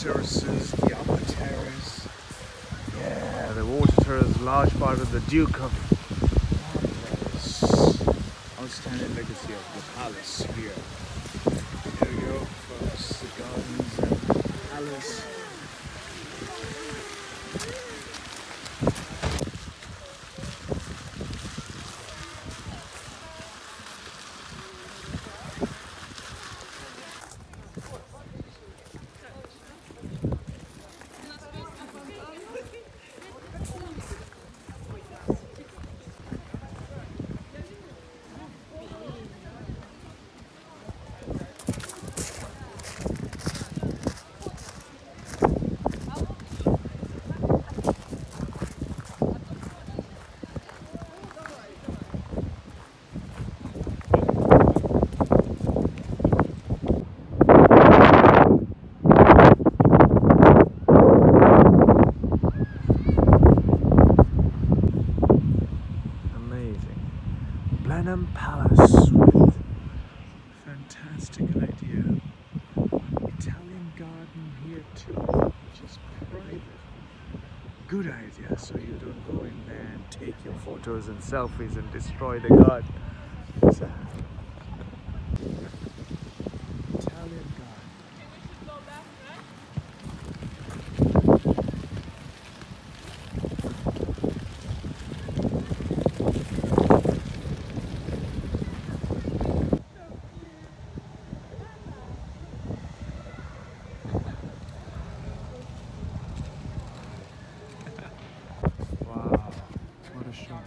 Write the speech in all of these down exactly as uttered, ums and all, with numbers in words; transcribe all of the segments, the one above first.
terraces, the upper terrace. Yeah, the water terrace is a large part of the Duke of Marlborough's outstanding legacy of the palace here. There we go, folks, the gardens and the palace. Blenheim Palace with fantastic idea. Italian garden here too, which is private. Good idea, so you don't go in there and take your photos and selfies and destroy the garden. It's a Italian garden. What a shot.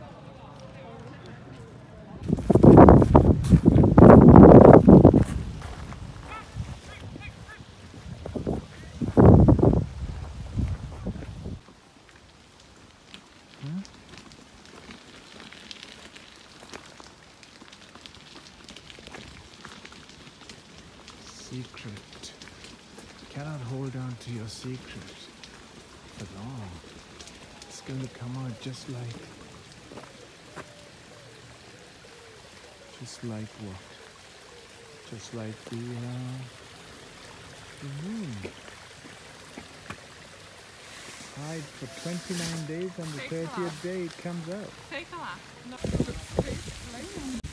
Hmm? Secret. You cannot hold on to your secret for long. It's going to come out just like Just like what? Just like the, uh, the moon. Hide for twenty-nine days, and the thirtieth day it comes out. Take a laugh.